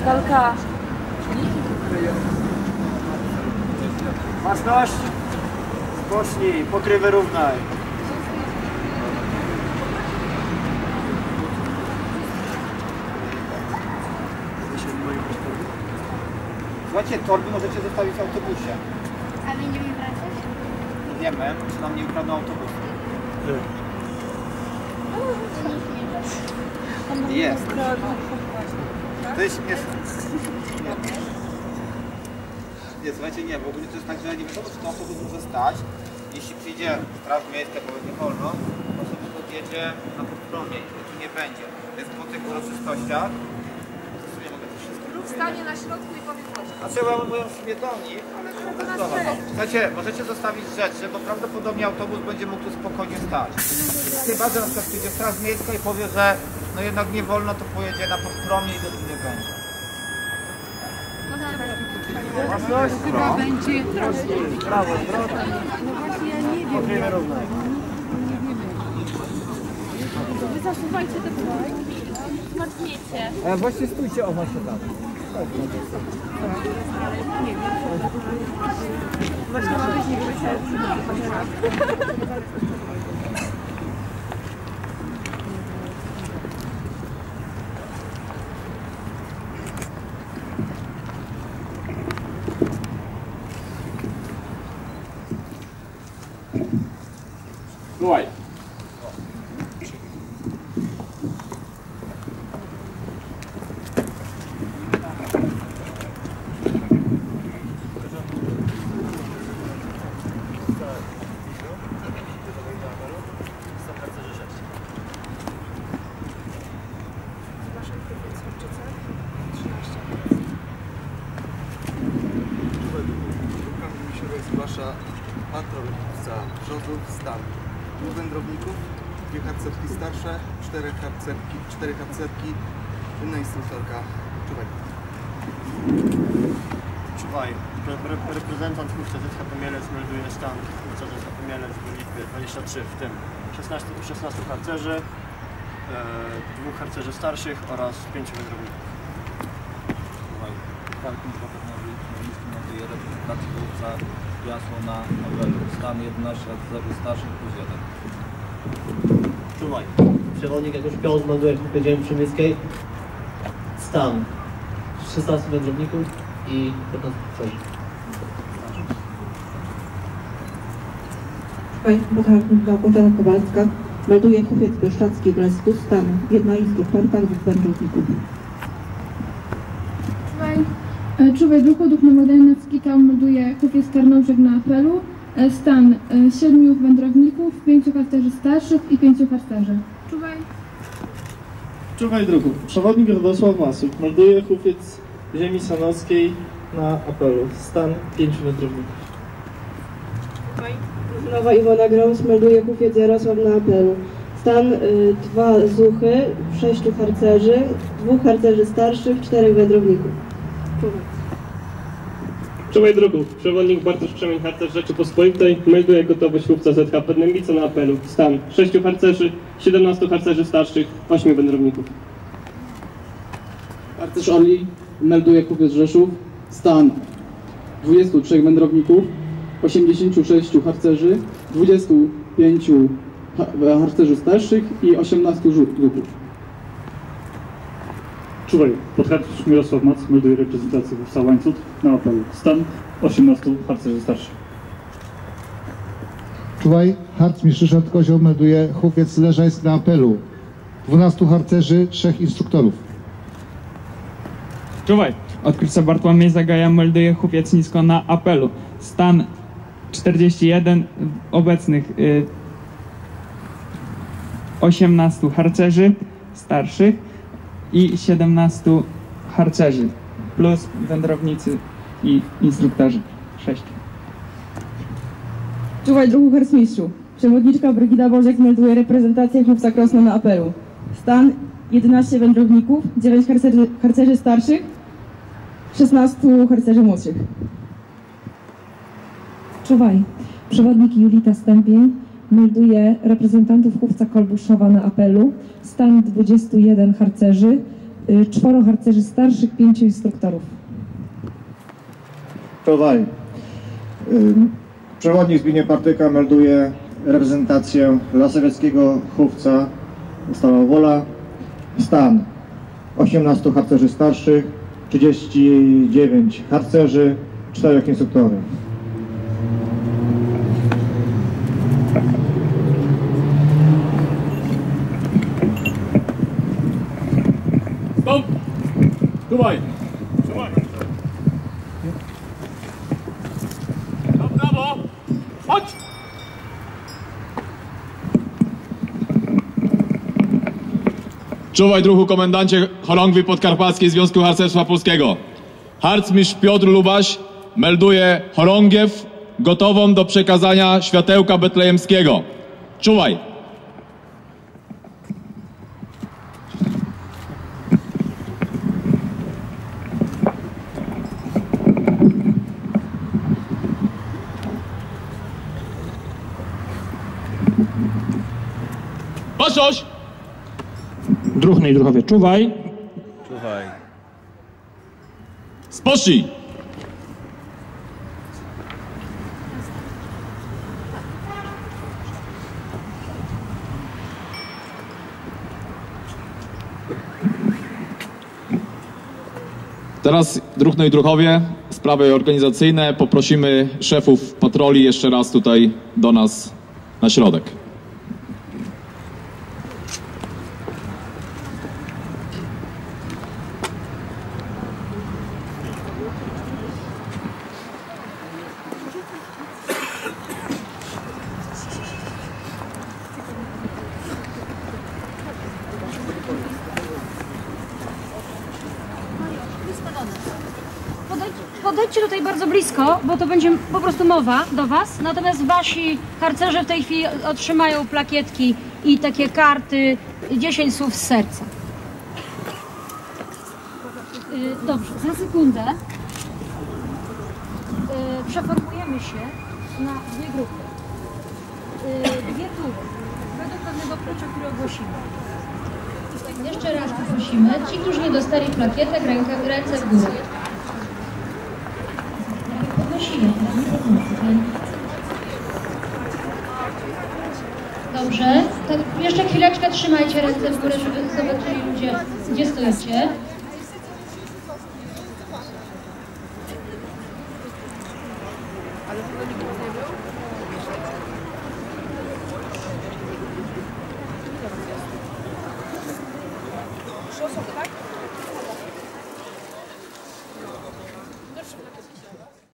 Kalka. Masność. Spocznij, pokrywę równaj. Słuchajcie, torby możecie zostawić w autobusie. A będziemy wracać? Nie wiemy, czy nam nie ukradną autobus. Jest. To jest śmieszne. Nie, słuchajcie, nie, bo ogólnie to jest tak, że nie wiadomo, czy ten autobus może stać. Jeśli przyjdzie straż miejska, bo nie wolno, to sobie podjedzie na podpromie i tu nie będzie. Więc po tych uroczystościach Stanie na środku i powie proszę. znaczy ja mówię śmietownik, ale słuchajcie, możecie zostawić rzeczy, bo prawdopodobnie autobus będzie mógł tu spokojnie stać. Chyba, że na przykład przyjdzie straż miejska i powie, że no jednak nie wolno, to pojedzie na podpromie i to tu nie będzie. Chyba będzie Prawo, droga. No właśnie ja nie wiem. Pokrywę równaj. Wy zasuwajcie te tutaj. Zmartwiecie. A właśnie stójcie, o właśnie tam. Właśnie ma być nie Słuchaj. Zgłasza patrol za Brzozów, stan. 2 wędrowników, 2 harcerki starsze, 4 harcerki, inna instruktorka. Czuwaj. Czuwaj. Reprezentant Hufca ZH Pomielec melduje stan Hufca ZH Pomielec w liczbie 23, w tym 16 harcerzy, 2 harcerzy starszych oraz 5 wędrowników. Czuwaj. Parking Paternowi melduje reprezentacji Hufca jasło na apelu. Stan 11 harcerzy starszych plus 1. Czuwaj. Przewodnik jako szpion melduje Grupie Ziemi Przemyskiej. Stan 16 wędrowników i 15 harcerzy. Czuwaj. Potarnik Małgorzata Kowalska melduje Hufiec Bieszczadzki w Lesku. Stan 1 instruktorka, 2 wędrowników. Czuwaj Druhu Duch Nowodenecki tam melduje Hufiec Tarnobrzeg na apelu. Stan 7 wędrowników, 5 harcerzy starszych i 5 harcerzy. Czuwaj. Czuwaj druhu. Przewodnik Radosław Masuk melduje Hufiec Ziemi Sanockiej na apelu. Stan 5 wędrowników. Czuwaj. Nowa Iwona Grąs melduje Hufiec Jarosław na apelu. Stan 2 zuchy, 6 harcerzy, 2 harcerzy starszych, 4 wędrowników. Czuwaj. Czuwaj druhu. Przewodnik Bartosz Przemień, harcerz Rzeczypospolitej melduje gotowość Hufca ZH Pednębica na apelu. Stan 6 harcerzy, 17 harcerzy starszych, 8 wędrowników. Harcerz Orli melduje Hufiec Rzeszów. Stan 23 wędrowników, 86 harcerzy, 25 harcerzy starszych i 18 zuchów. Czuwaj. Podharcerz Mirosław Mac melduje reprezentację Hufca Łańcut na apelu. Stan 18 harcerzy starszych. Czuwaj. Harcmistrz Ryszard Kozioł melduje Hufiec Leżajsk na apelu. 12 harcerzy, 3 instruktorów. Czuwaj. Odkrywca Bartłomiej Zagaja melduje Hufiec Nisko na apelu. Stan 41 obecnych 18 harcerzy starszych i 17 harcerzy plus wędrownicy i instruktorzy 6. Czuwaj druhu harcmistrzu. Przewodniczka Brygida Bożek melduje reprezentację Hufca Krosno na apelu. Stan 11 wędrowników, 9 harcerzy starszych, 16 harcerzy młodszych. Czuwaj. Przewodnik Julita Stępień melduje reprezentantów Hufca Kolbuszowa na apelu. Stan 21 harcerzy, 4 harcerzy starszych, 5 instruktorów. Czuwaj. Przewodnik Zbigniew Partyka melduje reprezentację Lasowieckiego Chówca Stała Wola. Stan 18 harcerzy starszych, 39 harcerzy, 4 instruktorów. Stop! Czuwaj! No, brawo! Chodź! Czuwaj, druhu komendancie Chorągwi Podkarpackiej Związku Harcerstwa Polskiego. Harcmistrz Piotr Lubaś melduje chorągiew gotową do przekazania światełka betlejemskiego. Czuwaj! Patrzoś! Druhny i druhowie, czuwaj. Czuwaj. Spocznij! Teraz, druhny i druhowie, sprawy organizacyjne. Poprosimy szefów patroli jeszcze raz tutaj do nas na środek. Podejdźcie tutaj bardzo blisko, bo to będzie po prostu mowa do Was. Natomiast wasi harcerze w tej chwili otrzymają plakietki i takie karty 10 słów z serca. Dobrze, za sekundę przeformujemy się na dwie grupy. Dwie tury, według pewnego klucza, który ogłosimy. Jeszcze raz poprosimy, ci, którzy nie dostali plakietek, ręce w górę. Podnosimy, dobrze, to jeszcze chwileczkę trzymajcie ręce w górę, żeby zobaczyli ludzie, gdzie stoicie. Trzy osoby, tak?